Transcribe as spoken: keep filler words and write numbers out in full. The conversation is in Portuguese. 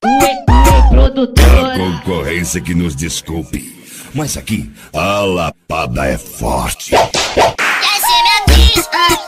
ué, ué, produtora. A concorrência que nos desculpe, mas aqui a lapada é forte. Quer ser minha atriz? Ah.